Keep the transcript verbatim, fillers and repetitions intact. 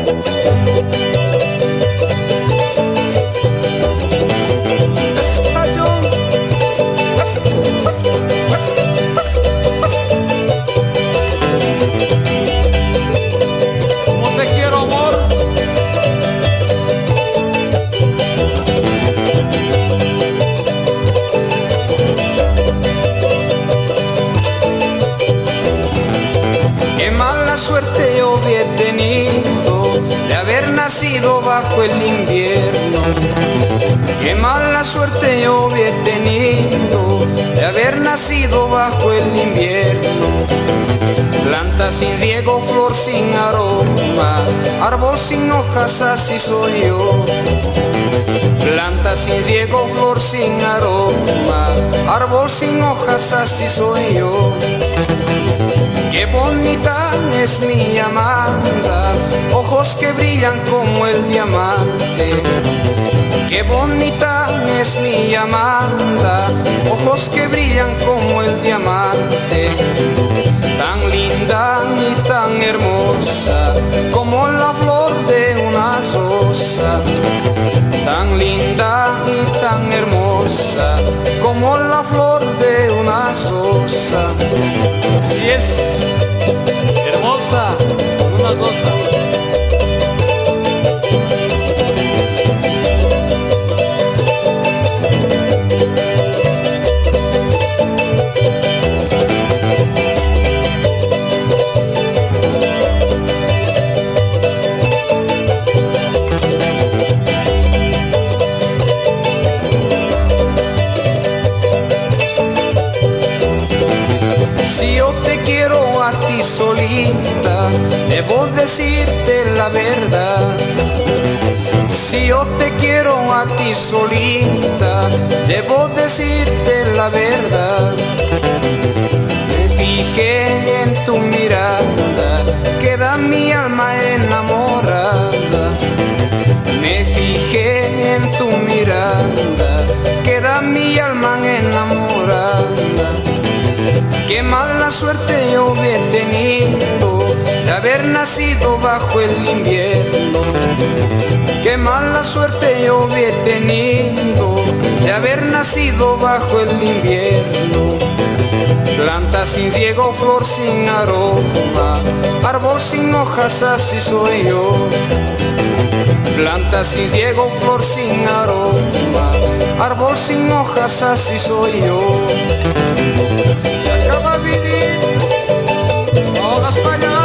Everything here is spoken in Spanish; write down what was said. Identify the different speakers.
Speaker 1: Como te quiero, amor.
Speaker 2: Qué mala suerte yo he tenido de haber nacido bajo el invierno. Qué mala suerte yo he tenido de haber nacido bajo el invierno. Planta sin riego, flor sin aroma, árbol sin hojas, así soy yo. Planta sin riego, flor sin aroma, árbol sin hojas, así soy yo. Qué bonita es mi Amanda, ojos que brillan como el diamante. Qué bonita es mi Amanda, ojos que brillan como el diamante. Tan linda y tan hermosa como la flor de una rosa. Tan linda y tan hermosa como la flor de una rosa.
Speaker 1: Así es, hermosa, como una rosa.
Speaker 2: Si yo te quiero a ti solita, debo decirte la verdad. Si yo te quiero a ti solita, debo decirte la verdad. Me fijé en tu mirada, queda mi alma enamorada. Me fijé en tu mirada, queda mi alma enamorada. Qué mala suerte yo he tenido de haber nacido bajo el invierno. Qué mala suerte yo he tenido de haber nacido bajo el invierno. Planta sin riego, flor sin aroma, árbol sin hojas, así soy yo. Planta sin riego, flor sin aroma, árbol sin hojas, así soy yo.
Speaker 1: Se acaba de vivir, no hagas para allá.